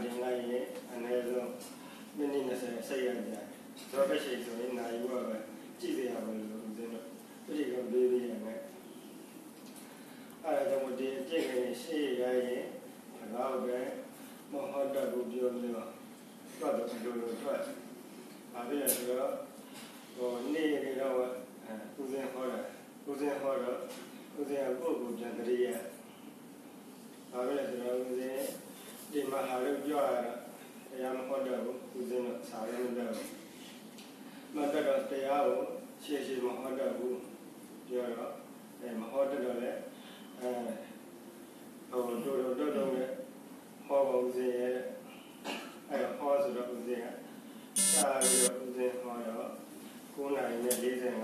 တင်လိုက်ရင်အနည်းဆုံးမိနစ်20စိတ်ရကြတော့ပဲရှိဆိုရင်နိုင်ဘူးပဲကြည့်ရမယ်လို့ဦးဇင်းတို့ပြည်ကပေးရမယ်အဲ့ဒါကြောင့်ဒီအကျင့်ကနေရှေ့ရရင်တော့ပဲမဟုတ်တော့ဘူးပြောလို့တော့တော့ဒီလိုထွက်ပါပြီဆိုတော့ဟိုနေ့နေတော့ဦးဇင်းဟောတာဦးဇင်းဟောတော့ဦးဇင်းကကိုယ့်ကိုပြန်တရိယာပါပြီဆိုတော့ဦးဇင်းဒီမှာဟာလို့ပြောရတာတရားမဟုတ်တော့ဘူးဦးဇင်းတော့စာရင်းမတော့မတော့တရားကိုရှေ့ရှေ့မဟုတ်တော့ဘူးပြောတော့မဟုတ်တော့လည်းဟိုတို့နဲ့ဟောပါဦးဇင်းရဲ့အဲ့ဟောဆိုတော့ဦးဇင်းကစာပြီးတော့ဦးဇင်းဟောတော့9:45မိနစ်9:45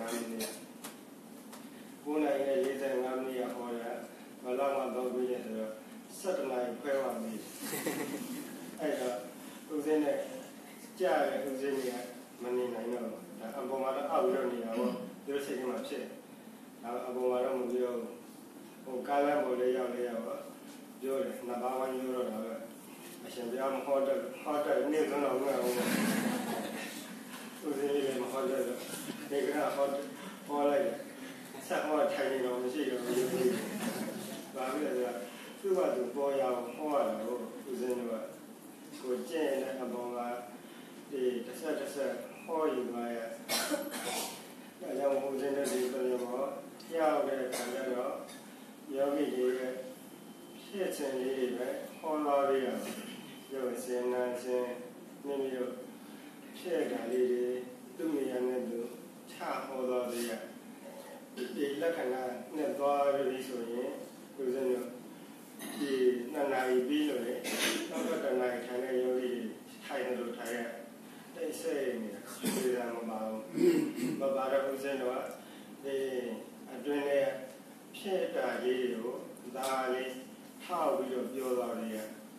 မိနစ်ဟောတာဘယ်လောက်မှတော့ပြီးရဆိုတော့7 နာရီခွဲပါပြီအဲ့တော့ဦးဇင်းနဲ့ကြားရဦးဇင်းကမနေနိုင်တော့ဒါအပေါ်မှာတော့အောက်ရောက်နေတာပေါ့ဒီလိုစိတ်ကမှဖြစ်ဒါအပေါ်မှာတော့မပြောဟိုကားလမ်းပေါ်လေးရောက်ပြောတယ်နှစ်ပါးဝိုင်းပြောတော့တာပဲအရှင်ဘုရားမဟောတဲ့နေ့ဆုံးတော့မဟုတ်ဘူးဦးဇင်းလေးမဟောတဲ့ဒီကဟောလိုက်ဆက်ဟောထိုင်နေတော့မရှိတော့ဘူးဘာဖြစ်လဲသူ့ဘာသူပေါ်ရအောင်ဟောရတော့ဦးဇင်းကကိုကျင့်တဲ့အပေါ်ကဒီတစ်ဆက်ဟောယူပါရဲ့ဒါကြောင့်ဦးဇင်းတို့ဒီလိုမျိုးရောက်တဲ့ခါကျတော့ယောဂီတွေရဲ့ဖြစ်ခြင်းလေးတွေပဲဟောလာရအောင်ရုပ်ရှင်နာရှင်မိမိတို့ဖြစ်တာလေးတွေသူ့နေရာနဲ့သူချဟောတော်ရဒီလက္ခဏာနဲ့သွားပြီးဆိုရင်ဦးဇင်းတို့ဒီ2 နာရီပြီးလို့လေတော့2 နာရီထိုင်တဲ့ယောဂီထိုင်လို့ထိုင်ရတိတ်ဆိတ်နေတာဒီကမပါဘူးမပါတော့ဦးဇင်းတို့ကဒီအတွင်းနဲ့ဖြစ်တာလေးကိုဒါလေးထောက်ပြီးတော့ပြောတော်ရ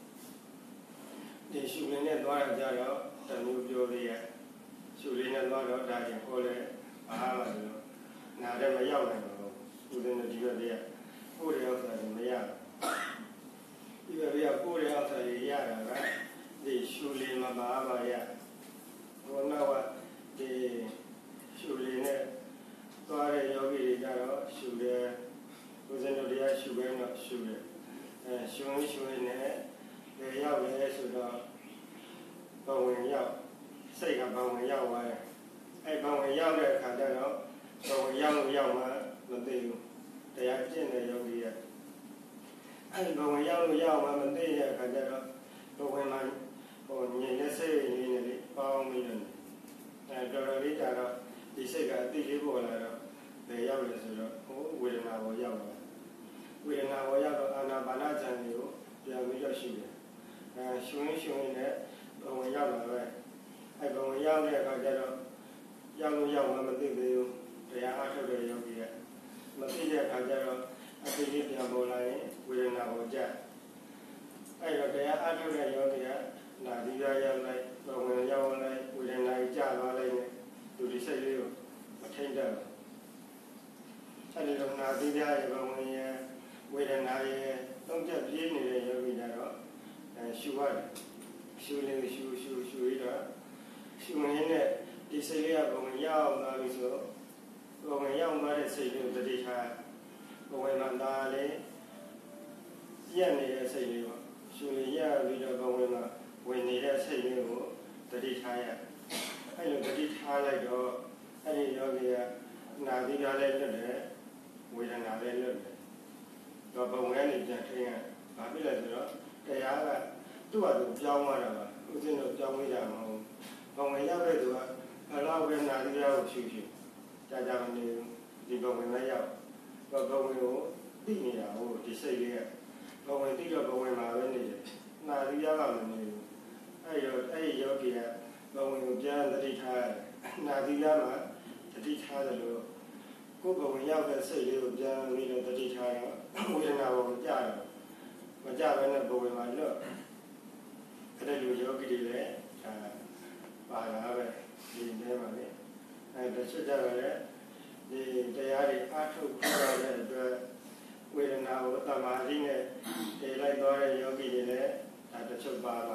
ဒီရှုလေးနဲ့သွားရကြတော့တမျိုးပြောသေးရရှုလေးနဲ့သွားတော့ဒါရင်ဟောလဲအားပါလို့နားလည်းမရောက်နိုင်ဘူးဦးဇင်းတို့ဒီဘက်လေးကိုယ်ရောက်တာမရဒီဘက်ကကိုယ်ရောက်တာရတာကဒီရှုလေးမပါပါရဟိုနောက်ကဒီရှုလေးနဲ့သွားတဲ့ယောဂီတွေကြတော့ရှုတယ်ဦးဇင်းတို့တရားရှုပဲတော့ရှုတယ်ရှုနဲ့ရောက်လဲဆိုတော့ဘဝင်ရောက်စိတ်ကဘဝင်ရောက်သွားတယ်အဲ့ဘဝင်ရောက်တဲ့အခါကျတော့ဘဝင်ရောက်မှမသိဘူးတရားကျင့်တဲ့ယောဂီရဲ့အဲ့ဘဝင်ရောက်မှမသိတဲ့အခါကျတော့ဘဝင်မှာဟိုညင်တဲ့စိတ်ရင်းနဲ့ပေါင်းပြီးတော့တော်တော်လေးတော့ဒီစိတ်ကအတိလေးပေါ်လာတော့ဘယ်ရောက်လဲဆိုတော့ဟိုဝေဒနာပေါ်ရောက်လာဝေဒနာပေါ်ရောက်တော့အာနာပါနဉာဏ်ကိုပြန်ပြီးတော့ရှိတယ်ရှုရင်းနဲ့ဘဝင်ရောက်လာပဲအဲ့ဘဝင်ရောက်တဲ့အခါကျတော့ရောက်မှမသိသေးဘူးတရားအားထုတ်တဲ့ယောဂီကမသိတဲ့အခါကျတော့အတိလေးပြန်ပေါ်လာရင်ဝေဒနာပေါ်ကျအဲ့တော့တရားအားထုတ်တဲ့ယောဂီကနာဒီရရောက်လိုက်ဘဝင်ရောက်လိုက်ဝေဒနာကြီးကျသွားလိုက်နဲ့သူဒီစိတ်လေးကိုမထိန်တော့အဲ့ဒီတော့နာသီးရဲ့ဘဝင်ရဲ့ဝေဒနာရဲ့သုံးချက်ပြေးနေတဲ့ယောဂီကတော့ရှုရတယ်ရှုလေးရှုရတော့ရှုရင်းနဲ့ဒီစိတ်လေးကဘဝင်ရောက်လာပြီဆိုဘဝင်ရောက်သွားတဲ့စိတ်လေးကိုတတိထားဘဝင်မှာဒါလေးရက်နေတဲ့စိတ်လေးပေါ့ရှုလေးရပြီးတော့ဘဝင်မှာဝင်နေတဲ့စိတ်လေးကိုတတိထားရအဲ့လိုတတိထားလိုက်တော့အဲ့ဒီယောဂီကနာသီးလည်းလွတ်တယ်ဝေဒနာလည်းလွတ်တယ်တော့ဘဝင်ကနေပြန်ထိရဘာဖြစ်လဲဆိုတော့တရားကသူ့ဟာသူပြောင်းသွားတာပါဦးဇင်းတို့ပြောင်းလို့ရမှာမဟုတ်ဘဝင်ရောက်တဲ့သူကဘယ်တော့ပဲနာသီးကိုဖြူကြာမနေဒီဘဝင်လည်းရောက်ဘဝင်ကိုသိနေတာဟိုဒီစိတ်လေးကဘဝင်သိတော့ဘဝင်မှာပဲနေတယ်နာသီးကမနေဘူးအဲ့ယောဂီကဘဝင်ကိုပြန်သတိထားရတယ်နာသီးကမှသတိထားတယ်လို့ကိုယ်ဘဝင်ရောက်တဲ့စိတ်လေးကိုပြန်ပြီးတော့တတိထားတော့ဝေဒနာကိုမကြဘဲနဲ့ဘဝင်မှာလွတ်အဲ့ဒီလိုယောဂီတွေလည်းပါလာပဲဒီထဲမှာလေအဲ့ဒါချက်ကြရတယ်ဒီတရားတွေအားထုတ်ကြရတဲ့အတွက်ဝေဒနာကိုတမာတိနဲ့တည်လိုက်သွားတဲ့ယောဂီတွေလည်းဒါတချို့ပါပဲ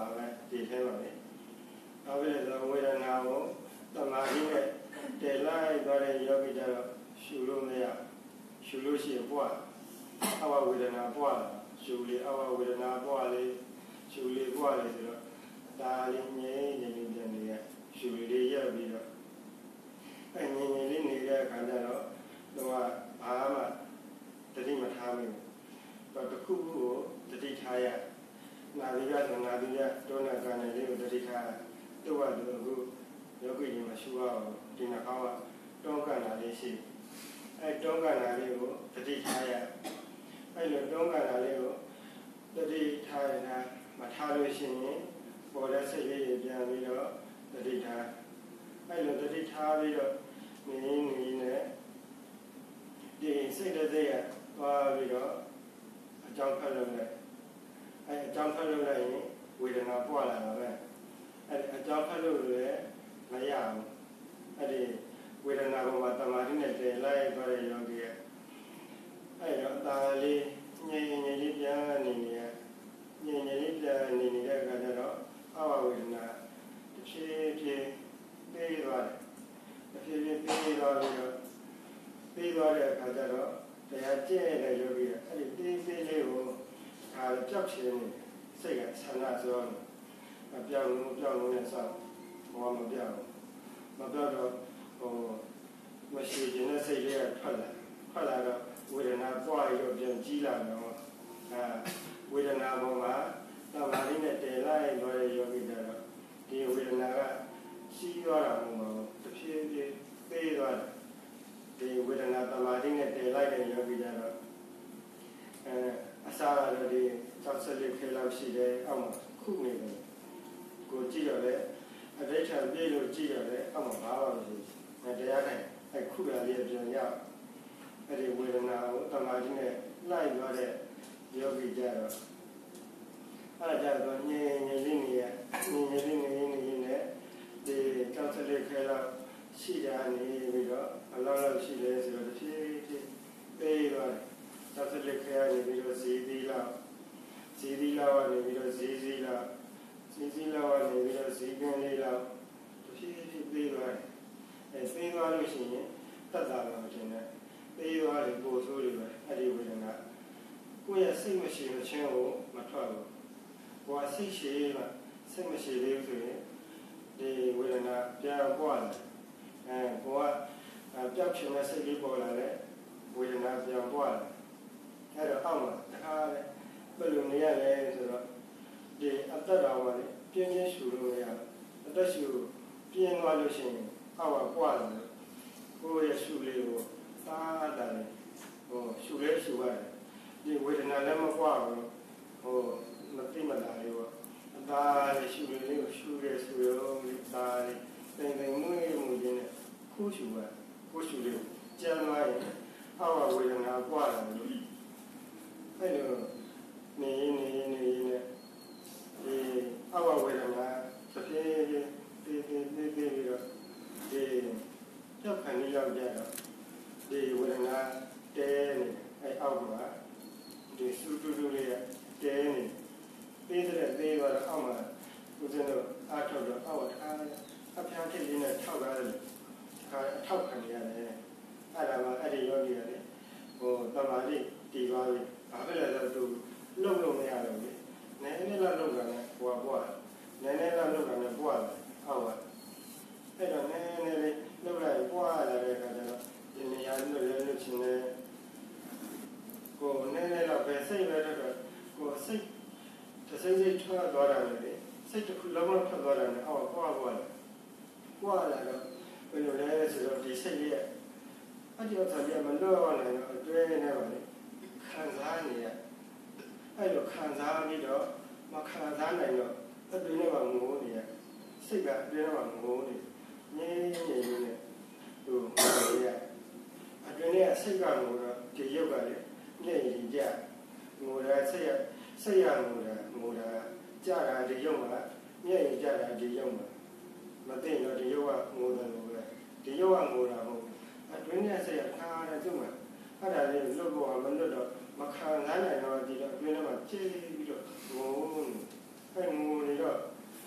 ဒီထဲမှာလေဘာဖြစ်လဲဆိုတော့ဝေဒနာကိုတမာတိနဲ့တည်လိုက်သွားတဲ့ယောဂီကြတော့ရှုလို့မရရှုလို့ရှိရင်ပွားအဝဝေဒနာပွားရှုလေအဝဝေဒနာပွားလေရှုလေပွားလေဆိုတော့ဒါလေးငြိမ်နေနေပြန်နေရရှုလေးရက်ပြီးတော့ငြိမ်ငြိမ်လေးနေတဲ့အခါကျတော့တော့ဘာမှတတိမထားမိဘူးတော့တစ်ခုခုကိုတတိထားရနာပြီးရဆိုနာပြီးရတောနာကနေလေးကိုတတိထားတော့အခုယောဂီတွေမှာရှုရအောင်ဒီနှာခေါင်းကတောကနာလေးရှိအဲတောကနာလေးကိုတတိထားရအဲလိုတောကနာလေးကိုတတိထားရတာမထားလို့ရှိရင်ပေါ်တဲ့စိတ်လေးပြန်ပြီးတော့တတိထားအဲလိုတတိထားပြီးတော့နေနဲ့ဒီစိတ်တဲ့စိတ်ရသွားပြီးတော့အကြောင်းဖတ်လို့လိုက်အဲအကြောင်းဖတ်လို့လိုက်ရင်ဝေဒနာပွားလာတာပဲအဲအကြောင်းဖတ်လို့လည်းမရဘူးအဲ့ဒီဝေဒနာပေါ်မှာတမာတိနဲ့တည်လိုက်သွားတဲ့ယောဂီရဲ့အဲ့တော့ဒါလေးငြိမ်ငြိမ်လေးပြန်နေနေရငြိမ်ငြိမ်လေးပြန်နေနေတဲ့အခါကျတော့အဝဝေဒနာတစ်ဖြည်းဖြည်းပြေးသွားတယ်တစ်ဖြည်းဖြည်းပြေးသွားပြီးတော့ပြေးသွားတဲ့အခါကျတော့တရားကျင့်တဲ့ယောဂီကအဲ့ဒီပြေးပြေးလေးကိုဒါကြောက်ချင်းနေစိတ်ကဆန္ဒဆိုတော့ပြောင်းလို့နဲ့ဆောက်ဘောမပြောင်းမပြောတော့မရှိခြင်းနဲ့စိတ်လေးကထွက်လာတော့ဝေဒနာပွားရောပြန်ကြီးလာတော့ဝေဒနာပေါ်မှာတမာတိနဲ့တည်လိုက်သွားတဲ့ယောဂီကြတော့ဒီဝေဒနာကရှိသွားတာမဟုတ်ဘူးတစ်ဖြည်းဖြည်းသေးသွားတယ်ဒီဝေဒနာတမာတိနဲ့တည်လိုက်တဲ့ယောဂီကြတော့အစားရတော့ဒီ64ခေလောက်ရှိတယ်အောက်မှာခုနေတယ်ကိုကြည့်ရလဲအဋ္ဌံပြေလို့ကြည့်ရလဲအောက်မှာဘာမှမရှိတရားနဲ့ခုရလေးပြန်ရအဲ့ဒီဝေဒနာကိုတမာတိနဲ့လိုက်သွားတဲ့ယောဂီကြတော့အဲ့ဒါကြတော့ငြိမ်ငြိမ်လေးနေရငြိမ်ငြိမ်လေးနေနဲ့ဒီ64ခဲလောက်ရှိတာနေပြီးတော့အလောက်လောက်ရှိလဲဆိုတော့တစ်ဖြည်းဖြည်းပေးသွားတယ်64ခဲနေပြီးတော့ဇီသီလောက်ကနေပြီးတော့ဇီလောက်ကနေပြီးတော့ဇီကင်းလေးလောက်တစ်ဖြည်းဖြည်းပေးသွားတယ်ပေးသွားလို့ရှိရင်တတ်တာမှမတင်နဲ့ပေးသွားတယ်ပို့ဆိုးတွေပဲအဲ့ဒီဝေဒနာကိုယ့်ရဲ့စိတ်မရှိမချင်းကိုမထွက်ဘူး။ကိုယ်စိတ်ရှိမှစိတ်မရှိသေးဘူးဆိုရင်ဒီဝေဒနာပြန်ပွားတယ်။ကိုယ်ကပျောက်ချင်တဲ့စိတ်လေးပေါ်လာတဲ့ဝေဒနာပြန်ပွားတယ်။အဲ့တော့အောက်မှာတခါလေဘယ်လိုနေရလဲဆိုတော့ဒီအတ္တတော်ကလေပြင်းပြင်းရှူလို့ရအတ္တရှူပြင်းသွားလို့ရှိရင်အောက်ကပွားတယ်ကိုယ့်ရဲ့ရှူလေးကိုသားတယ်ရှူလေးရှူရတယ်ဒီဝေဒနာလည်းမပွားဘူးမသိမသာလေးပေါ့အသားလေးရှူလေးကိုရှူရဲဆိုရောသားလေးတိမ်မွေးမှုရင်းနဲ့ခိုးရှူရခိုးရှူလေးကျန်သွားရင်အောက်ကဝေဒနာပွားတယ်လို့အဲ့လိုနေနဲ့ဒီအောက်ကဝေဒနာတစ်ဖြည်းဖြည်းပြီးတော့ဒီကြောက်ခံနေရောက်ကြတော့ဒီဝေဒနာတဲနေအဲ့အောက်မှာဒီစူးတူလေးတဲနေပေးတဲ့သေးတော့အောက်မှာဦးဇင်းတို့အားထုတ်တော့အောက်ထားအဖျားဖြစ်ရင်းနဲ့ထောက်ထားတယ်အထောက်ခံရတယ်အဲ့ဒါမှအဲ့ဒီယောဂီရတယ်တမာတိတည်သွားပြီဘာဖြစ်လဲဆိုတော့သူလုံမရတော့ဘူးနည်းနည်းလောက်လုံတာနဲ့ပွားနည်းနည်းလောက်လုံတာနဲ့ပွားတယ်အောက်ကအဲ့တော့နည်းနည်းလေးလုံလိုက်ပွားလာတဲ့အခါကျတော့ဒီနေရာမျိုးလည်းချင်းနေကိုနည်းနည်းတော့ပဲစိတ်ပဲတော့ကိုစိတ်ထွက်သွားတာလေစိတ်တစ်ခုလုံးလုံးထွက်သွားတာနဲ့အောက်ပွားလာတော့ဘယ်လိုလဲဆိုတော့ဒီစိတ်ရဲ့အဲ့ဒီဥစ္စာကြီးမလွတ်အောင်လည်းအတွဲနေပါလေခံစားနေရအဲ့လိုခံစားပြီးတော့မခံစားနိုင်တော့အတွင်းထဲမှာငိုနေရစိတ်ကအတွင်းထဲမှာငိုနေငြင်းနေနေဟိုရအတွင်းထဲကစိတ်ကငိုတော့ဒီရုပ်ကလေမျက်ရည်ကြငိုတာစိတ်ရငိုတာကြာတာဒီရုပ်မှာမျက်ရည်ကြတာဒီရုပ်မှာမသိတော့ဒီရုပ်ကငိုတယ်လို့ပဲဒီရုပ်ကငိုတာမဟုတ်အတွင်းထဲစိတ်ကခါတဲ့သူ့မှာအဲ့ဒါလေးလွတ်ဖို့မလွတ်တော့မခံနိုင်တော့ဒီတော့အတွင်းထဲမှာကြေးပြီးတော့ငိုနေတော့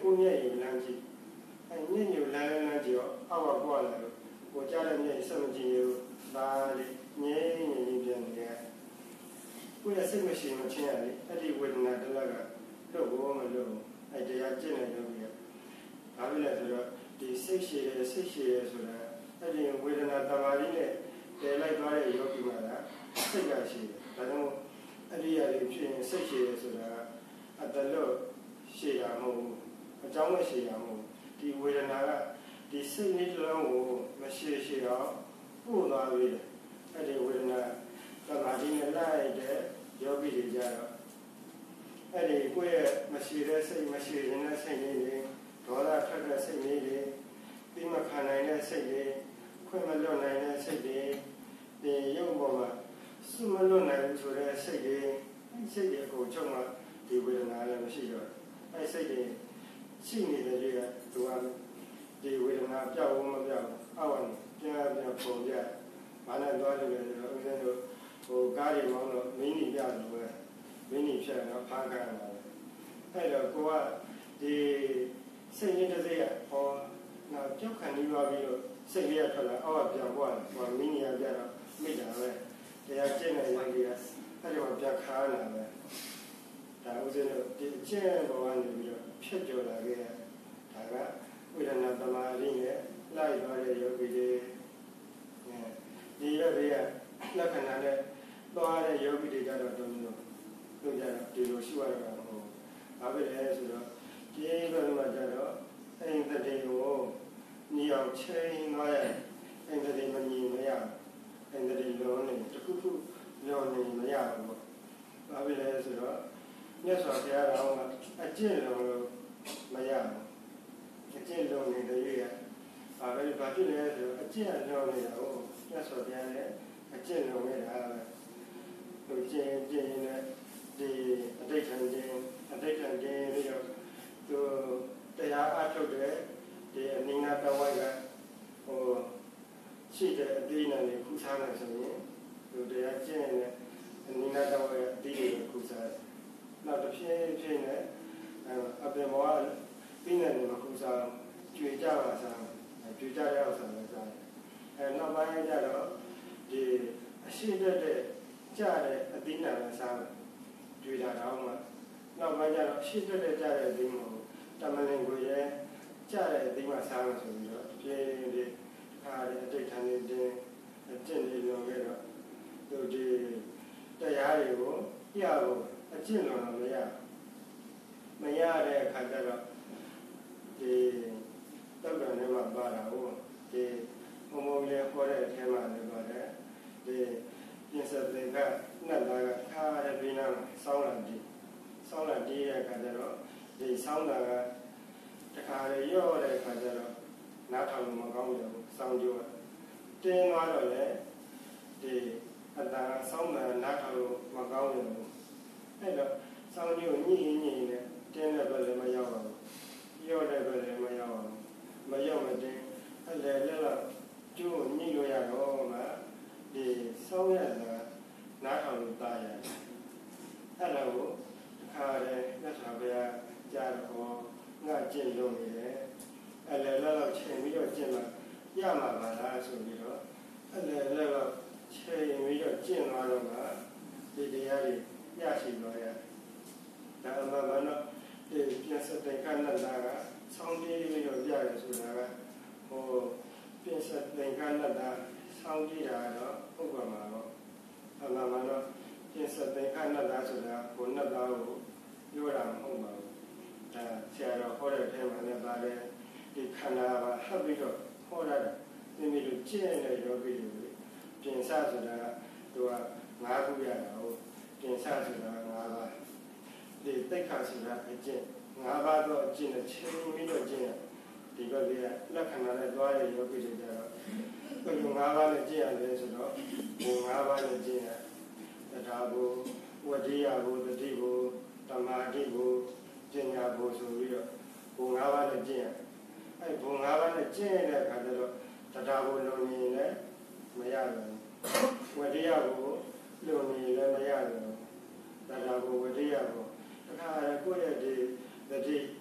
ကိုမျက်ရည်လမ်းကြည့်မျက်ရည်လမ်းကြည့်ရောအောက်ကပွားလာလို့ကိုကြားတဲ့မျက်ရည်ဆက်မကြည့်ရဘူးဒါလေးငြိမ်းငြိမ်းပြန်နေရကိုယ်ရဲ့စိတ်မရှိမချင်းရလေအဲ့ဒီဝေဒနာတလကတော့ဘောမလို့အဲ့တရားကျင့်နေလို့ပြဘာဖြစ်လဲဆိုတော့ဒီစိတ်ရှိရဲဆိုတာအဲ့ဒီဝေဒနာတမာရီနဲ့တည်လိုက်သွားတဲ့ယောဂီမှာစိတ်ကရှိတယ်ဒါကြောင့်အဲ့ဒီအရာတွေဖြစ်ရင်စိတ်ရှိရဲဆိုတာအတလို့ရှိတာမဟုတ်ဘူးအကြောင်းနဲ့ရှိတာမဟုတ်ဒီဝေဒနာကဒီစိတ်လေးတစ်လုံးကိုမရှိအောင်ပို့သွားပြီးတယ်အဲ့ဒီဝေဒနာတမာရီနဲ့လိုက်တဲ့ယောဂီတွေကြတော့အဲ့ဒီကိုယ့်ရဲ့မရှိတဲ့စိတ်မရှိတဲ့စိတ်လေးတွေဒေါသထွက်တဲ့စိတ်လေးတွေပြီးမခံနိုင်တဲ့စိတ်တွေခွင့်မလွတ်နိုင်တဲ့စိတ်တွေဒီရုပ်ပေါ်မှာစွမလွတ်နိုင်ဘူးဆိုတဲ့စိတ်တွေအကုန်ချုပ်မှဒီဝေဒနာလည်းမရှိတော့အဲ့စိတ်တွေရှိနေတဲ့တွေကသူကဒီဝေဒနာပြောက်မပြောက်အောက်ကနေပြန်ပုံပြဘာနဲ့သွားလို့လဲဆိုတော့ဦးဇင်းတို့ဟိုကားတွေမောင်းတော့မင်းကြီးပြတယ်ပဲမင်းကြီးဖြတ်တော့ဖားခံရတာပဲအဲ့တော့ကိုကဒီစိတ်ရင်းတစ်စိတ်ကဟောငါကြောက်ခံနေပါပြီလို့စိတ်လေးကထွက်လာအောက်ကပြန်ပွားတယ်ဟောမင်းကြီးကပြတော့မိတာပဲတရားကျင့်နေရင်ကြီးကအဲ့ဒီမှာပြန်ခါလာပဲဒါဦးဇင်းတို့ဒီအကျင့်ပေါ်ကနေပြီးတော့ဖြစ်ကြော်လာခဲ့တာကဝိရဏတမာရီနဲ့လိုက်သွားတဲ့ယောဂီတွေဒီယောဂီကလက္ခဏာနဲ့သွားတဲ့ယောဂီတွေကြတော့တုံးလို့ကြတော့ဒီလိုရှိရတာမဟုတ်ဘာဖြစ်လဲဆိုတော့ဒီဘက်မှာကြတော့အိမ်တတိကိုညီအောင်ချိန်သွားရအိမ်တတိမညီမရအိမ်တတိလုံးနေတခုခုလုံးနေမရဘူးပေါ့ဘာဖြစ်လဲဆိုတော့မြတ်စွာဘုရားတော်ကအကျင့်လုံးလို့မရဘူးအကျင့်လုံးနေတဲ့ရွေးရဘာဖြစ်လဲဆိုတော့အကျင့်လုံးနေတာကိုမြတ်စွာဘုရားလည်းအကျင့်လုံးနေတာပဲသူကျင့်နေဒီအတိတ်ခံခြင်းပြီးတော့သူတရားအထုတ်တဲ့ဒီအနိနာတဝိုက်ကဟိုရှိတဲ့အသီးနှံတွေခူးစားနေဆိုရင်သူတရားကျင့်နေအနိနာတဝိုက်အသီးတွေခူးစားနောက်တစ်ဖြည်းနဲ့အပြင်ဘဝပြီးနေတယ်ခူးစားကျွေကြပါစားကျွေကြတဲ့ဥစ္စာလည်းစားနောက်ပိုင်းကျတော့ဒီအရှိတဲ့ကြားတဲ့အသီးနှံလည်းစားကျွေတာတော့မှနောက်ပိုင်းကျတော့အရှိတဲ့ကြားတဲ့အသီးမဟုတ်တမလင်ကိုရဲ့ကြားတဲ့အသီးမှစားလို့ဆိုပြီးတော့ပြင်းပြအားတဲ့အတိတ်ထန်နေတဲ့အကျင့်တွေလုံးခဲ့တော့သူဒီတရားတွေကိုပြဖို့အကျင့်လုံးတော့မရတဲ့အခါကျတော့ဒီတောက်တော်ထဲမှာပါတာဟုတ်ဒီဘုံဘုံလေးခေါ်တဲ့အထဲမှာလည်းပါတယ်ဒီပြင်စတဲ့ကနတ်သားကခါရပြီးနာဆောင်းလာပြီးတဲ့အခါကျတော့ဒီဆောင်းတာကတခါလေရော့တဲ့အခါကျတော့နားထောင်လို့မကောင်းဘူးဆောင်းကြိုးတင်းသွားတော့လေဒီအတန်ဆောင်းတာနားထောင်လို့မကောင်းဘူးအဲ့တော့ဆောင်းကြိုးညှိနေတင်းတဲ့ဘက်လည်းမရောက်ပါဘူးရော့တဲ့ဘက်လည်းမရောက်ပါဘူးမရောက်မတင်းအဲ့လေလက်တော့ကျိုးညှိလို့ရတော့မှဒီဆောင်းရတာနားထောင်လို့တာရတယ်အဲ့လိုကိုတခါလေလက်ဆောင်ပြကြားတော့ငါကျင့်လို့နေတယ်အဲ့လေလောက်ချိန်ပြီးတော့ကျင့်မှာရမှာပါလားဆိုပြီးတော့အဲ့လေလောက်ချိန်ပြီးတော့ကျင့်သွားတော့မှဒီတရားတွေရရှိတော့ရဒါမှမဟုတ်ဒီပြင်စတဲ့ခဏလာကဆောင်းပြေးပြီးတော့ရတယ်ဆိုတာကဟိုပြင်စတဲ့ခဏလာဆောင်းပြေးတာတော့ဟုတ်ပါမှာတော့အမှန်မှန်တော့ပြင်စတဲ့ခဏလာဆိုတာကိုနှစ်သားကိုပြောတာမဟုတ်ပါဘူးဒါဆရာတော်ဟောတဲ့ထဲမှာလည်းပါတယ်ဒီခန္ဓာကဟပ်ပြီးတော့ဟောတာဒီလိုကျင့်တဲ့ယောဂီတွေပြင်စဆိုတာကသူက၅ခုရတာဟုတ်ပြင်စဆိုတာ၅ပါးဒီတိတ်ခါဆိုတာအကျင့်၅ပါးတော့အကျင့်နဲ့ချင်းပြီးတော့ကျင့်ရဒီဘက်ကလက္ခဏာနဲ့တွားတဲ့ယောဂီတွေကြတော့ဘယ်လို၅ပါးနဲ့ကျင့်ရတယ်ဆိုတော့ဘုံ၅ပါးနဲ့ကျင့်ရတရားဘုဝတ္တိယဘုတတိဘုသမာဓိဘုပညာဘုဆိုပြီးတော့ဘုံ၅ပါးနဲ့ကျင့်ရအဲ့ဘုံ၅ပါးနဲ့ကျင့်ရတဲ့အခါကျတော့တရားဘုလုံနေလည်းမရဘူးဝတ္တိယဘုလုံနေလည်းမရဘူးတရားဘုဝတ္တိယဘုတခါကိုယ့်ရဲ့ဒီတတိ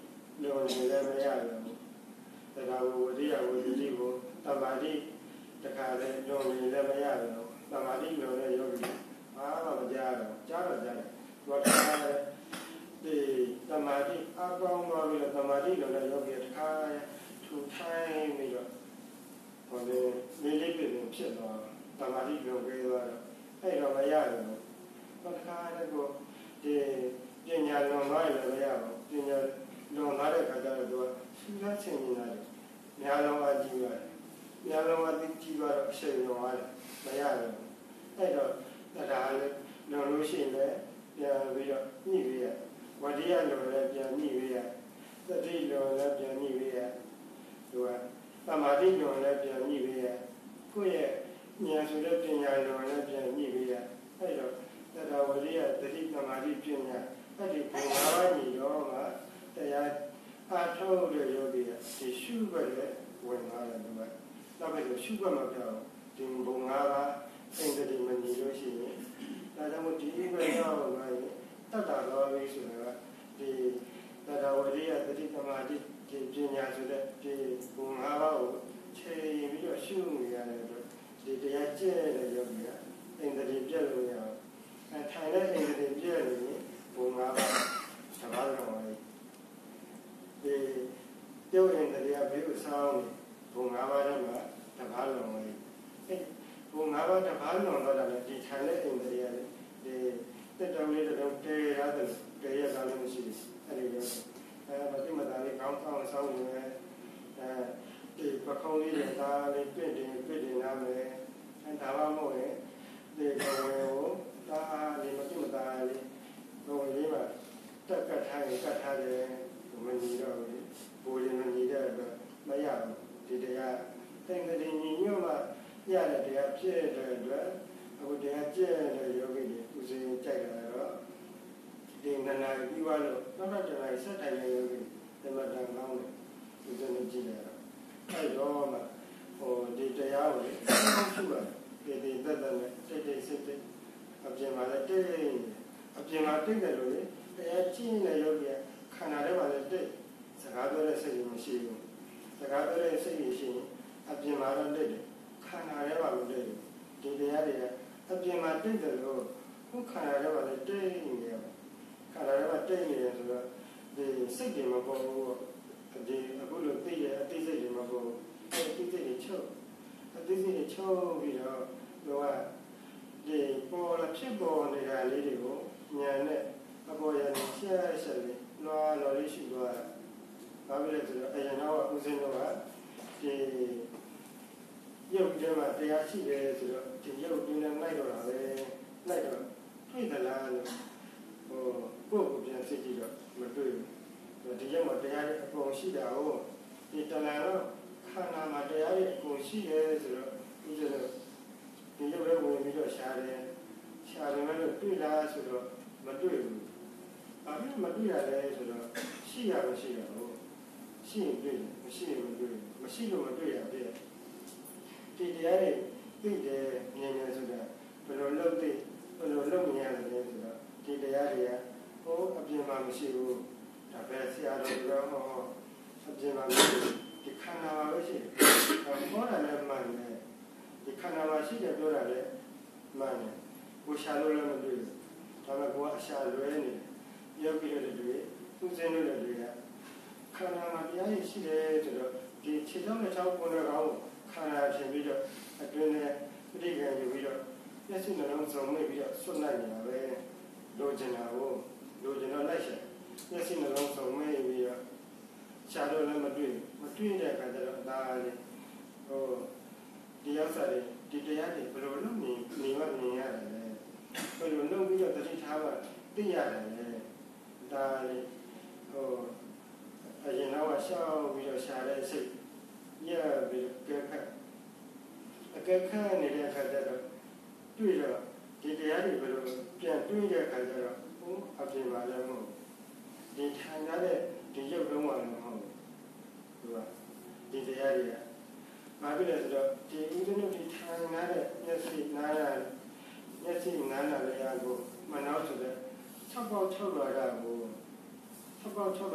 လုံနေလည်းမရဘူးတရားဝရိယဝိသီကိုတမာတိတခါလေလုံနေလည်းမရဘူးတမာတိလုံတဲ့ယောဂီအားမကြားတော့ကြားတယ်ဘာသာဒီတမာတိအကောင်းသွားပြီးတော့တမာတိလုံတဲ့ယောဂီတခါထူထိုင်းပြီးတော့ဟိုလေလေးပြင်းဖြစ်သွားတမာတိလုံခဲ့သွားတော့အဲ့တော့မရဘူးဘာသာလည်းကိုဒီပညာလုံသွားရင်လည်းမရဘူးပညာလုံသွားတဲ့အခါကျတော့သူကသူကဆင်နေတာလေညာလုံးဝကြည့်ရတယ်ညာလုံးဝသိကြည့်တော့အရှိန်လုံသွားတယ်မရဘူးအဲ့တော့ဒါလည်းလုံလို့ရှိရင်လည်းပြန်ပြီးတော့ညှိရဝတ္တရားလုံလည်းပြန်ညှိရသတိလုံလည်းပြန်ညှိရသူကသမာဓိလုံလည်းပြန်ညှိရကိုယ့်ရဲ့ဉာဏ်ဆိုတဲ့ပညာလုံလည်းပြန်ညှိရအဲ့တော့တရားဝတ္တရားသတိသမာဓိပညာအဲ့ဒီဘုရားဘာညီရောမှာတရားအားထုတ်တဲ့ယောဂီကဒီရှုွက်နဲ့ဝင်လာတယ်သူကနောက်ပြီးတော့ရှုွက်မှာပြောဒီဘုံ၅ပါးအင်္ဂတိမညီလို့ရှိရင်ဒါကြောင့်မို့ဒီအိမ်ရောက်လာရင်တတ်တာတော်ပြီဆိုတာကဒီတရားဝတ္တရားသတိသမာဓိဒီပညာဆိုတဲ့ဒီဘုံ၅ပါးကိုချိန်ပြီးတော့ရှုနေရတယ်အတွက်ဒီတရားကျင့်တဲ့ယောဂီကအင်္ဂတိပြည့်လို့ရအောင်ထိုင်တဲ့အင်္ဂတိပြည့်နေရင်ဘုံ၅ပါးတပါးတော်ဝင်ဒီပြုတ်ရင်တရားဘေးကိုဆောင်းဘုံ၅ပါးထဲမှာတပါးလုံးဝင်ဘုံ၅ပါးတပါးလုံးတော့လည်းဒီထိုင်တဲ့အိမ်တရားလေးဒီတက်တော်လေးတော့တေးရတယ်တေးရတာလည်းမရှိဘူးအဲ့ဒီလိုမတိမတာလေးကောင်းကောင်းဆောင်းနေတယ်ဒီပခုံးလေးနဲ့ဒါလေးပြည့်တင်လာမယ်ဒါမှမဟုတ်ရင်ဒီကောင်ကိုဒါလေးမတိမတာလေးဘုံလေးမှာတက်ကတ်ထားရင်ကတ်ထားတယ်မညီတော့ဘူးဘိုးရင်မညီတဲ့အတွက်မရဘူးဒီတရားသင်္ကတိညီညွတ်မှရတဲ့တရားပြည့်တဲ့အတွက်အခုတရားပြည့်တဲ့ယောဂီတွေဥစဉ်ကြိုက်လာတော့ဒီနန္ဒာပြီးသွားလို့နောက်တစ်တိုင်းဆက်ထိုင်တဲ့ယောဂီဓမ္မတန်ကောင်းတယ်ဥစဉ်ကြည့်ရတော့အဲ့တော့မှဟိုဒီတရားကိုရှုရတယ်ဒီသက်သက်နဲ့တိတ်စစ်အပြင်မှာလည်းတိတ်အပြင်မှာတိတ်တယ်လို့လေတရားကျင့်တဲ့ယောဂီကခန္ဓာထဲမှာလည်းတိတ်စကားပြောတဲ့စိတ်မရှိဘူးစကားပြောတဲ့စိတ်ရှိရင်အပြင်မှာတော့တိတ်တယ်ခန္ဓာထဲမှာမတိတ်ဘူးဒီတရားတွေကအပြင်မှာတိတ်တယ်လို့ခုခန္ဓာထဲမှာလည်းတိတ်နေရခန္ဓာထဲမှာတိတ်နေတယ်ဆိုတော့ဒီစိတ်တွေမပေါ်ဘူးဒီအခုလိုသိရအသိစိတ်တွေမပေါ်ဘူးအသိစိတ်တွေချုပ်အသိစိတ်တွေချုပ်ပြီးတော့တော့ဒီပေါ်လာဖြစ်ပေါ်နေတာလေးတွေကိုဉာဏ်နဲ့အပေါ်ရနေဆက်လေးလော်လေးရှိသွားတာဘာဖြစ်လဲဆိုတော့အရင်တော့ဦးစင်းတို့ကဒီရုပ်ထဲမှာတရားရှိတယ်ဆိုတော့ဒီရုပ်တွင်းနဲ့လိုက်တော့တာပဲလိုက်တော့တွေ့သလားလို့ဟိုကိုယ့်ကိုပြန်စစ်ကြည့်တော့မတွေ့ဘူးဒီရုပ်မှာတရားတွေအကုန်ရှိတာဟုတ်ဒီတဏှာတော့ခန္ဓာမှာတရားတွေအကုန်ရှိတယ်ဆိုတော့ဦးစင်းတို့ဒီရုပ်ထဲဝင်ပြီးတော့ရှားတယ်မဲ့လို့တွေ့လားဆိုတော့မတွေ့ဘူးဘာဖြစ်မတွေ့ရလဲဆိုတော့ရှိရမရှိရဘူးရှိရင်တွေ့တယ်မရှိရင်မတွေ့ဘူးမရှိလို့မတွေ့ရပြည့်ဒီတရားတွေသိတယ်မြင်တယ်ဆိုတာဘယ်လိုလုပ်သိဘယ်လိုလုပ်မြင်ရတယ်ဆိုတော့ဒီတရားတွေကဟိုအပြင်မှာမရှိဘူးဒါပဲဆရာတော်ပြောဟောအပြင်မှာမရှိဘူးဒီခန္ဓာမှာပဲရှိတယ်ဟောတာလည်းမှန်တယ်ဒီခန္ဓာမှာရှိတယ်ပြောတာလည်းမှန်တယ်ကိုရှာလို့လည်းမတွေ့ဘူးဒါပေမဲ့ကိုကအရှာလွဲနေတယ်ယောဂီတွေတွေသူစင်းတွေတွေကခန္ဓာမှာတရားရရှိတယ်ဆိုတော့ဒီခြေထောက်နဲ့ချောင်းပေါ်တဲ့ကောင်ခန္ဓာဖြစ်ပြီးတော့အတွင်းနဲ့ပြိဋ္ဌာန်ယူပြီးတော့မျက်စိနှလုံးစုံမိပြီးတော့ဆွတ်လိုက်နေတာပဲလိုချင်တာကိုလိုချင်တော့လိုက်ရှာမျက်စိနှလုံးစုံမိပြီးတော့ရှာလို့လည်းမတွေ့တဲ့အခါကျတော့ဒါလေးဟိုဒီရောက်စားတယ်ဒီတရားတွေဘယ်လိုလုပ်နေမှမြင်ရတယ်လဲဘယ်လိုလုပ်ပြီးတော့တတိထားမှသိရတယ်လဲဒါလေးဟိုအရင်တော့ရှောက်ပြီးတော့ရှာတဲ့စိတ်ရပြီးကဲခက်နေတဲ့အခါကျတော့တွေ့တော့ဒီတရားတွေဘယ်လိုပြန်တွေ့တဲ့အခါကျတော့ဟိုအပြင်မှာလည်းမဟုတ်ဒီထိုင်ရတဲ့ဒီရုပ်လုံးဝလည်းမဟုတ်ဘူးဒီတရားတွေကဘာဖြစ်လဲဆိုတော့ဒီဦးဇင်းတို့ဒီထိုင်ရတဲ့မျက်စိနားရမျက်စိနားလည်းရကိုမနှောဆိုတဲ့6ပေါက်6လာတာကို6ပေါက်6လာတဲ့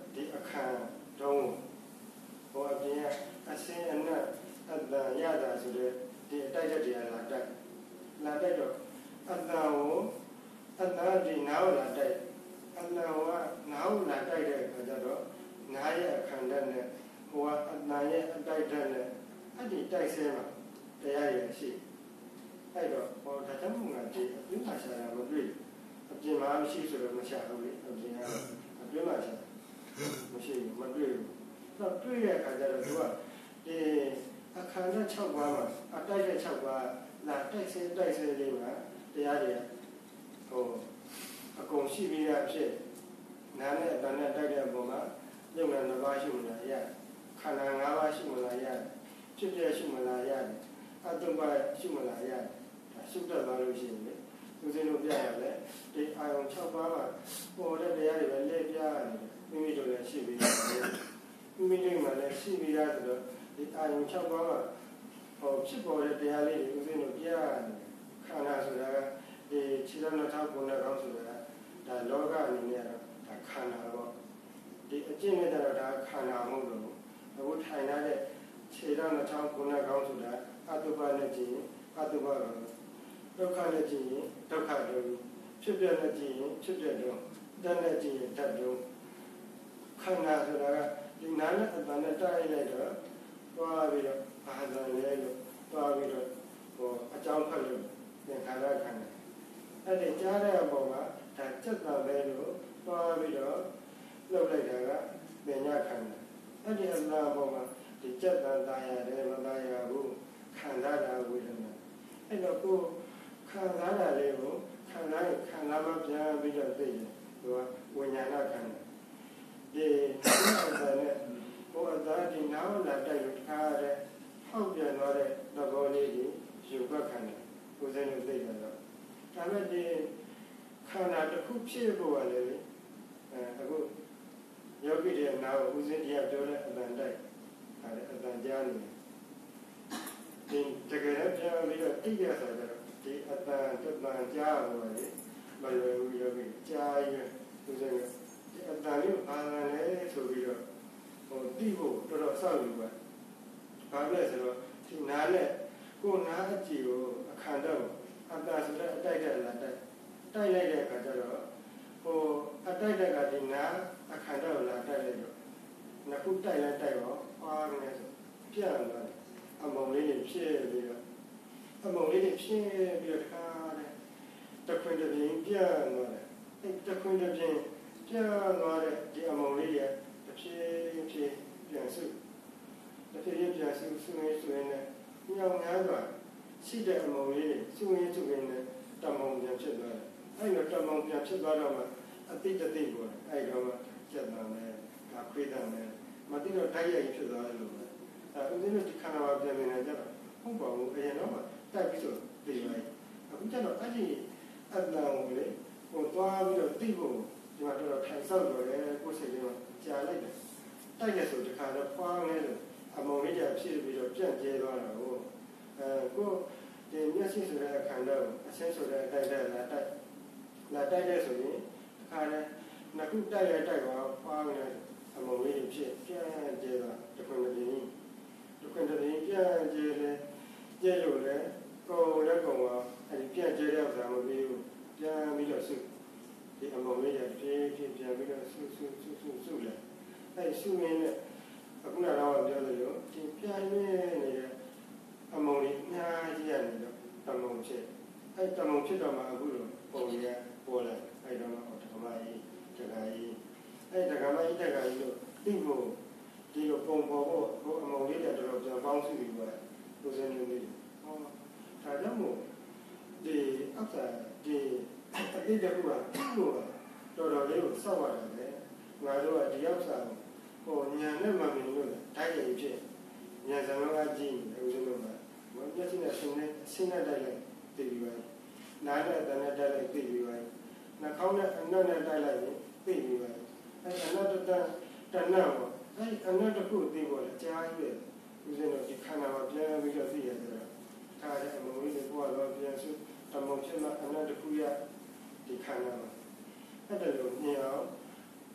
ဒီအခါတုံးဟိုအပြင်အစင်းအနက်အတန်ရတာဆိုတဲ့ဒီအတိုက်တက်တရားလာတိုက်တော့အတန်ကိုအတန်ဒီနားကိုလာတိုက်အတန်ကနားကိုလာတိုက်တဲ့အခါကျတော့နားရဲ့အခါတက်နဲ့ဟိုကအတန်ရဲ့အတိုက်တက်နဲ့အဲ့ဒီတိုက်ဆဲမှာတရားရဲ့ရှိအဲ့တော့ဟောဒါကြောင့်မို့ငါဒီအပြင်မှာရှာတာမတွေ့အပြင်မှာမရှိဆိုတော့မရှာဘူးလေအပြင်ကအပြင်မှာရှာမရှိဘူးမတွေ့ဘူးတော့တွေ့ရတဲ့အခါကျတော့သူကဒီအခါနဲ့6ပါးမှာအတိုက်တဲ့6ပါးလာတိုက်ဆဲလေးမှာတရားတွေဟိုအကုန်ရှိပြီးသားဖြစ်နာနဲ့တန်နဲ့တိုက်တဲ့အပေါ်မှာယုံနာ2ပါးရှိမှလားရခန္ဓာ5ပါးရှိမှလားရဖြစ်ပြရှိမှလားရတယ်အတုပရှိမှလားရတယ်ဒါရှုတတ်သွားလို့ရှိရင်လေဦးဇင်းတို့ပြရတယ်ဒီအာယုံ6ပါးမှာပေါ်တဲ့တရားတွေပဲလက်ပြရတယ်မိမိတို့လည်းရှိပြီးသားမိမိတို့မှလည်းရှိပြီးသားဆိုတော့ဒီအာယုံ6ပါးမှာဟောဖြစ်ပေါ်တဲ့တရားလေးတွေဦးဇင်းတို့ပြရတယ်ခန္ဓာဆိုတာကဒီခြေတော်နှောက်ကိုယ်နဲ့ကောင်းဆိုတာဒါလောကအနေနဲ့တော့ဒါခန္ဓာပေါ့ဒီအကျင့်နဲ့တော့ဒါခန္ဓာမဟုတ်လို့အခုထိုင်ထားတဲ့ခြေတော်နှောက်ကိုယ်နဲ့ကောင်းဆိုတာအတုပနဲ့ကြည့်ရင်အတုပကဒုက္ခနဲ့ကြည့်ရင်ဒုက္ခတို့ဖြစ်ပြနဲ့ကြည့်ရင်ဖြစ်ပြတို့တတ်နဲ့ကြည့်ရင်တတ်တို့ခန္ဓာဆိုတာကဒီနာနဲ့အတန်နဲ့တိုက်လိုက်တော့သွားပြီးတော့အာဇာလဲလို့သွားပြီးတော့ဟိုအကြောင်းဖတ်လို့သင်္ခါရခန္ဓာအဲ့ဒီကြားတဲ့အပေါ်မှာဒါစက်တာပဲလို့သွားပြီးတော့လှုပ်လိုက်တာကပညာခန္ဓာအဲ့ဒီအလားပေါ်မှာဒီစက်တာတာရတယ်မတာရဘူးခံစားတာဝေဒနာအဲ့တော့ကိုခံစားတာလေးကိုခံစားမှပြန်ပြီးတော့သိတယ်သူကဝိညာဏခန္ဓာဒီအတန်နဲ့ဟိုအသားဒီနားလာတိုက်လို့ထားရတဲ့ဟောက်ပြန်သွားတဲ့သဘောလေးကြီးယူဘခန္ဓာကိုယ်စင်းလို့သိတယ်တော့ဒါမဲ့ဒီခန္ဓာတစ်ခုဖြစ်ဖို့ကလည်းအခုယောဂီတွေနားကိုဦးစင်းတရားပြောတဲ့အတန်တိုက်အဲ့အတန်ကြားနေတယ်ဒီတကယ်ပြန်ပြီးတော့သိရဆိုတော့ဒီအတန်ကြားလို့လေမလွယ်ဘူးယောဂီကြားရဦးစင်းဒီအတန်လေးဘာလဲဆိုပြီးတော့ဟိုသိဖို့တော်တော်စောင့်ယူပါဘာလဲဆိုတော့ဒီနားနဲ့ကိုယ်နားအကြည့်ကိုအခါတော့အတ္တဆိုတဲ့အတိုက်တဲ့လာတိုက်လိုက်တဲ့အခါကျတော့ဟိုအတိုက်တဲ့ကဒီနားအခါတော့လာတိုက်လိုက်တော့နှစ်ခုတိုက်လိုက်တိုက်တော့အားနေဆိုပြန်လာတယ်အမုံလေးတွေဖြစ်ပြီးတော့အမုံလေးတွေဖြစ်ပြီးတော့ခါတယ်တခွင်တစ်ပြင်းပြန်သွားတယ်အဲ့တခွင်တစ်ပြင်းပြန်သွားတဲ့ဒီအမုံလေးရဲ့တစ်ဖြည်းဖြည်းပြန်စုတစ်ဖြည်းဖြည်းပြန်စုနေနဲ့ညောင်များစွာရှိတဲ့အမုံလေးတွေစုရင်းနဲ့တမုံပြန်ဖြစ်သွားတယ်အဲ့လိုတမုံပြန်ဖြစ်သွားတော့မှအတိတသိပေါ်တယ်အဲ့တော့မှကျက်သွားတယ်ဒါခွေးတယ်မသိတော့တိုက်ရိုက်ဖြစ်သွားတယ်လို့ပဲအဲ့ဦးဇင်းတို့ဒီခန္ဓာမှာပြန်နေကြတော့ဟုတ်ပါဘူးအရင်တော့မှတိုက်ပြီးဆိုသိလိုက်အခုကျတော့အဲ့ဒီအတ္တကိုလေဟိုသွားပြီးတော့သိဖို့ဒီမှာတော့ထိုင်ဆောက်တော့လေကိုယ်စိတ်လေးမှာကြာလိုက်တယ်တိုက်ရဆိုတခါတော့ဖွားနေလို့အမုံလေးကြီးဖြစ်ပြီးတော့ပြန့်ကျဲသွားတာကိုကိုဒီမျက်စိဆိုတဲ့ခန္ဓာကိုအဆင်းဆိုတဲ့အတိုက်တဲ့လာတိုက်တဲ့ဆိုရင်အခါနဲ့နှစ်ခုတိုက်ရတိုက်ပါဖွားနေအမုံလေးဖြစ်ပြန့်ကျဲသွားတခွင်တစ်ပြင်းပြန့်ကျဲလေကျဲလို့လေကိုယ်လည်းကောင်ကအဲဒီပြန့်ကျဲတဲ့ဥစ္စာမပြီးဘူးပြန်ပြီးတော့စုဒီအမုံလေးကြီးဖြစ်ပြန်ပြီးတော့စုလေအဲစုရင်းနဲ့အခုနကတော့ပြောသလိုဒီပြန်ရင်းနေတဲ့အမုံလေးအများကြီးရနေတော့တမုံဖြစ်အဲတမုံဖြစ်တော့မှအခုလိုပုံရပေါ်လာအဲတော့ဓမ္မကြီးတက္ကကြီးအဲဓမ္မကြီးတက္ကကြီးလို့သိဖို့ဒီလိုပုံပေါ်ဖို့ဟိုအမုံလေးတက်တော့ပြန်ပေါင်းစုပြီးတော့လူစင်းနေတယ်ဟောဒါကြောင့်မို့ဒီအပ်စာဒီအတိတ်ကကလို့တော်တော်လေးကိုစောက်ရတယ်လေငါတို့ကဒီဥစ္စာကိုဟိုညာနဲ့မှမင်းလို့တိုက်ရိုက်ဖြစ်ညာစံလုံးကကြည့်နေဦးဇင်းတို့ကမပြည့်စုံတဲ့ဆင်းနဲ့တိုက်လိုက်သိပြီးပါနားနဲ့တန်နဲ့တိုက်လိုက်သိပြီးပါနှာခေါင်းနဲ့အနက်နဲ့တိုက်လိုက်ရင်သိပြီးပါအဲအနက်တန်ပေါ့အဲအနက်တစ်ခုသိဖို့လည်းကြားရွေ့ဦးဇင်းတို့ဒီခန္ဓာမှာပြန်ပြီးတော့သိရတယ်ထားတဲ့အမုံလေးကိုတော့ပြန်စုတမုံဖြစ်မှအနက်တစ်ခုရဒီခန္ဓာမှာအဲ့ဒါလိုမြင်အောင်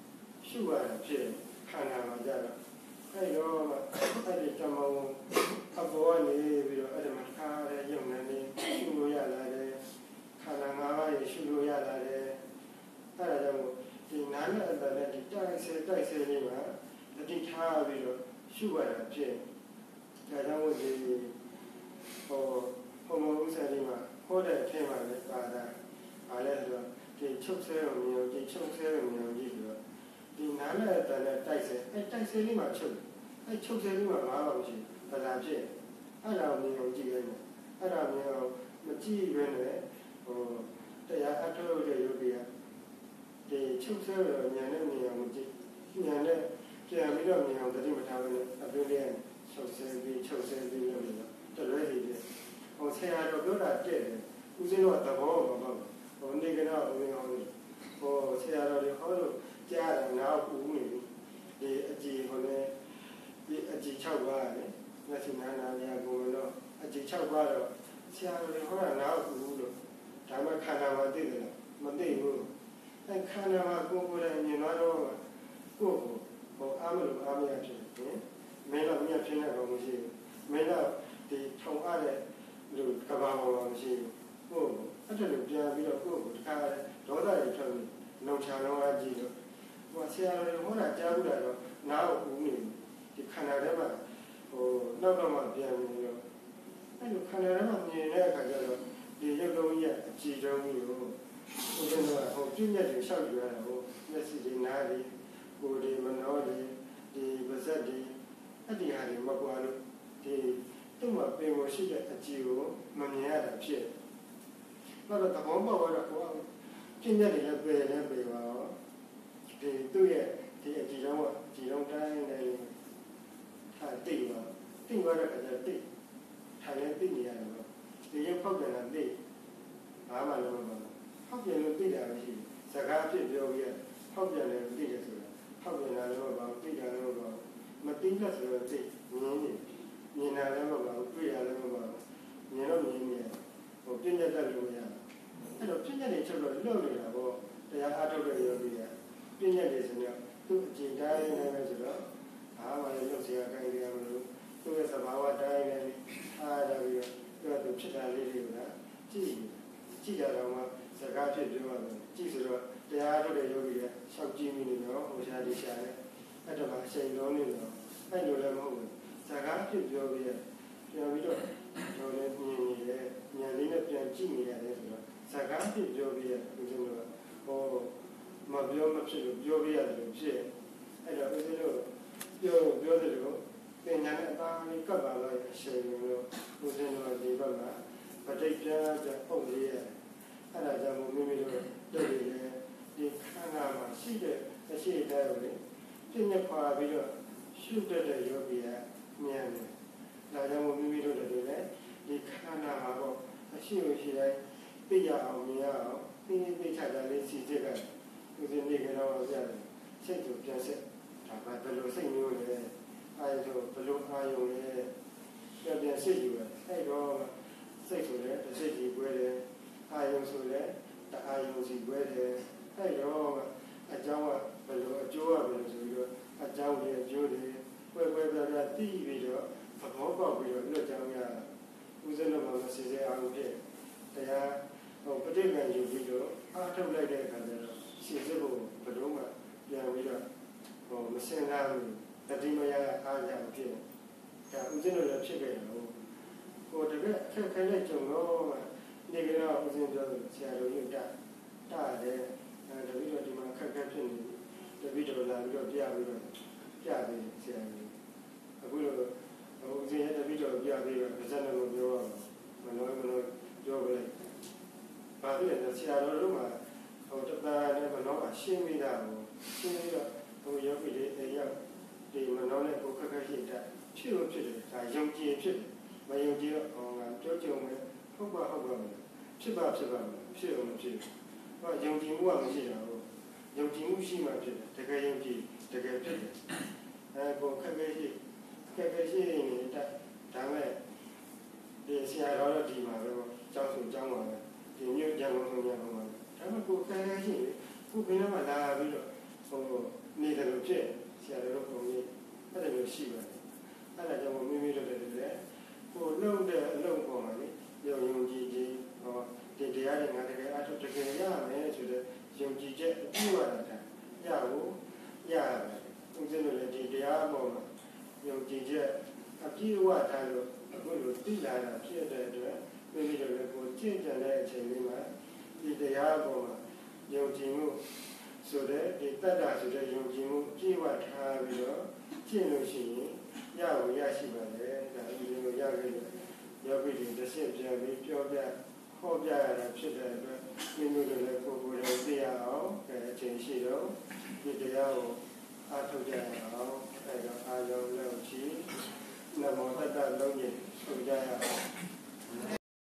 ရှုရတာဖြစ်ခန္ဓာမှာကြတော့အဲ့တော့အဲ့ဒီတမောအဘောနေပြီးတော့အဲ့ဒီမှာခါရဲရုံနေနေရှုလို့ရလာတယ်ခန္ဓာ၅ပါးရေရှုလို့ရလာတယ်အဲ့ဒါကြောင့်ဒီနာနဲ့အတနဲ့ဒီတိုက်ဆဲလေးမှာအတိထားပြီးတော့ရှုရတာဖြစ်ဒါကြောင့်ဒီဟိုမဥစ္စာတွေမှာဟောတဲ့အထက်မှာလည်းပါတာအားလဲဆိုတော့ဒီချုပ်ဆဲရုံမျိုးဒီချုပ်ဆဲရုံမျိုးကြီးဆိုတော့ဒီနာနဲ့အတနဲ့တိုက်ဆဲအဲ့တိုက်ဆဲလေးမှာချုပ်အဲ့ချုပ်ဆဲလေးမှာ၅ပါးရှိတယ်ဒါဖြစ်အဲ့ဒါကိုမြင်အောင်ကြည့်ရမယ်အဲ့ဒါမြင်အောင်မကြည့်ရနဲ့တရားအထုတ်တဲ့ယောဂီကဒီချုပ်ဆဲရဉာဏ်နဲ့မြင်အောင်မကြည့်ဉာဏ်နဲ့ပြန်ပြီးတော့မြင်အောင်တတိမထားဘဲနဲ့အပြင်လေးချုပ်ဆဲပြီးလို့တော့လွယ်နေတယ်ဆရာတော်ပြောတာတဲ့တယ်ဦးဇင်းတို့ကသဘောမပေါက်နေကတော့ဦးဇင်းဟောလို့ဆရာတော်တွေဟောလို့ကြားတယ်နောက်ဦးနေဒီအကြည်ဟိုလေဒီအကြည်6ပါးလေမျက်စိနာနာရကိုတော့အကြည်6ပါးတော့ဆရာတော်တွေဟောတာနောက်ဦးလို့ဒါမှခန္ဓာမှာသိတယ်လားမသိဘူးအဲခန္ဓာမှာကိုယ်လည်းမြင်တော့ကိုယ်ကိုအားမလို့အားမရဖြစ်တယ်မင်းတော့မြတ်ဖြစ်နေတော့မရှိဘူးမင်းတော့ဒီထုံအားတဲ့လူကဘာပေါ်မရှိဘူးကိုယ်အဲ့ဒါလိုပြန်ပြီးတော့ကိုယ်ကိုတခါဒေါသတွေထွက်ပြီးလုံချလုံးအားကြည့်တော့ဆရာတော်ဟောတာကြားဘူးလားတော့နားကိုဦးနေဒီခန္ဓာထဲမှာနောက်တော့မှပြန်ပြီးတော့အဲ့လိုခန္ဓာထဲမှာမြင်တဲ့အခါကျတော့ဒီရုပ်လုံးကြီးအကြည်တုံးကြီးကိုဦးဇင်းတို့ကပြည့်ညက်တွေလျှောက်ကြရတာမျက်စိတွေနားတွေကိုယ်တွေမနှောတွေဒီပါးစပ်တွေအဲ့ဒီဟာတွေမကွာလို့ဒီသူ့မှာပင်ကိုရှိတဲ့အကြည်ကိုမမြင်ရတာဖြစ်တော့သဘောပေါက်တော့ပြည့်ညက်တွေလည်းပယ်ပါတော့ဒီသူ့ရဲ့ဒီအကြည်တုံးကကြည်တုံးတိုင်းနေဟာတိတ်သွားတဲ့အခါကျတိတ်ထိုင်လည်းတိတ်နေရတယ်ပေါ့ဒီရုပ်ဖောက်ပြန်တာတိတ်ဘာမှလည်းမဟုတ်ဘူးဖောက်ပြန်လို့တိတ်တာမရှိဘူးစကားအဖြစ်ပြောပြီးဖောက်ပြန်တယ်တိတ်တယ်ဆိုတာဖောက်ပြန်တာလည်းမဟုတ်ဘူးတိတ်တာလည်းမဟုတ်ဘူးမတိတ်လို့ဆိုတော့တိတ်မြင်တာလည်းမဟုတ်ဘူးတွေ့ရလည်းမဟုတ်ဘူးမြင်တော့မြင်နေပြည့်ညက်တတ်လို့မရဘူးအဲ့တော့ပြည့်ညက်တွေချုပ်တော့လွတ်နေတာပေါ့တရားအားထုတ်တဲ့ယောဂီကပြည့်ညက်တွေဆိုတော့သူ့အကျင့်တိုင်းနဲ့ပဲဆိုတော့ဘာမှလည်းလုပ်เสียခိုင်းရမလို့သူ့ရဲ့သဘာဝတိုင်းနဲ့အားရပြီးတော့သူဖြစ်တာလေးတွေကကြည့်ကြတော့မှစကားဖြစ်ပြောရတယ်ကြည့်ဆိုတော့တရားထုတ်တဲ့ယောဂီကရှောက်ကြည့်မိနေတော့ဟိုရှားလေးရှားတယ်အဲ့တော့အချိန်လုံးနေတော့အဲ့လိုလည်းမဟုတ်ဘူးစကားဖြစ်ပြောပြီးပြန်ပြီးတော့ကျွန်တော်လည်းမြင်နေတယ်ဉာဏ်လေးနဲ့ပြန်ကြည့်နေရတယ်ဆိုတော့စကားဖြစ်ပြောပြီးဦးဇင်းတို့ကမပြောမဖြစ်လို့ပြောပြရတယ်လို့ဖြစ်အဲ့တော့ဦးဇင်းတို့ပြောတယ်လို့ပညာနဲ့အသားလေးကပ်ပါလိုက်အချိန်လို့ဦးဇင်းတို့ဒီဘက်မှာပဋိပ္ပာယ်ပုံလေးရတယ်အဲ့ဒါကြောင့်မိမိတို့တွေ့ရတယ်ဒီခန္ဓာမှာရှိတဲ့အရှိတိုင်းကိုပြည့်ညက်ခွာပြီးတော့ရှုတတ်တဲ့ယောဂီကဉာဏ်နဲ့ဒါကြောင့်မိမိတို့လည်းဒီခန္ဓာမှာပေါ့အရှိတိုင်းသိရအောင်မြင်ရအောင်သိချတာလေးစီစစ်ကဦးဇင်းနေကြတော့ပြတယ်စိတ်ကိုပြန်ဆက်ဒါကဘယ်လိုစိတ်မျိုးလဲအာယုဘယ်လိုအာယုလဲပြန်စိတ်ယူတယ်အဲ့တော့စိတ်ဆိုလည်းတစ်စိတ်ကြီးပွဲတယ်အာယုဆိုလည်းတအာယုစီပွဲတယ်အဲ့တော့အကြောင်းကဘယ်လိုအကျိုးကဘယ်လိုဆိုပြီးတော့အကြောင်းတွေအကျိုးတွေပွဲပြတိပြီးတော့သဘောပေါက်ပြီးတော့လွတ်ကြောင်းရဦးဇင်းတို့မှာစီစဉ်အောင်ဖြစ်တရားပဋိပက္ခယူပြီးတော့အားထုတ်လိုက်တဲ့အခါကျတော့စီစစ်ဖို့ဘယ်တော့မှပြန်ပြီးတော့မစင်စားဘူးတတိမယအားရအောင်ဖြစ်ဒါဦးဇင်းတို့လည်းဖြစ်ခဲ့တယ်ဟိုတကယ်အခက်ခဲတဲ့ကြုံတော့နေကြတော့ဦးဇင်းပြောဆရာတော်ကြီးတာတယ်တပည့်တော်ဒီမှာအခက်ခဲဖြစ်နေတပည့်တော်လာပြီးတော့ပြပြီးဆရာကြီးအခုလိုဦးဇင်းရဲ့တပည့်တော်ပြပြီးတော့ပါဇက်နဲ့ပြောတော့မနှောပြောပလိုက်ဘာဖြစ်လဲဆရာတော်တို့မှာတသားနဲ့မနှောရှင်းမိတာကိုရှင်းပြီးတော့ယောဂီလေးအိမ်ရောက်ဒီမနှောနဲ့ကိုခက်ခဲရှိတာဖြစ်လို့ဖြစ်တယ်ဒါယုံကြည်ဖြစ်တယ်မယုံကြည်တော့ပြောကြုံမယ်ဟုတ်ပါဖြစ်ပါဖြစ်အောင်မဖြစ်ယုံကြည်မှုကမရှိတာဟုတ်ယုံကြည်မှုရှိမှဖြစ်တယ်တကယ်ယုံကြည်တကယ်ဖြစ်တယ်ကိုခက်ခဲရှိနေတာဒါမဲ့ဒီဆရာတော်တို့ဒီမှာပဲကျောင်းစုကျောင်းပါပဲဒီမြို့ကျောင်းလုံးဆုံးရအောင်ပါဒါမှကိုခက်ခဲရှိကိုဘယ်တော့မှလာပြီးတော့ neither of it, Shadow for me, other than Shiva. And I don't mean to the who know the low woman, young Gigi, or the other out of the young man to the young Gigi, you are that. Yahoo, Yah, the album, young Gigi, a few what I will be like a few that maybe the record change and I change the album, young Jimu. So that the Tata to the young Jimu, Jiwa Tavio, Chino, Yahoo Yashiba, the Yabi, the same Javi, Jobia, Hobia, and Children, Minu the Popo, the Chenshiro, the Yao, Atoja, and Ayo Leochi, Namota Longi, Sujaya.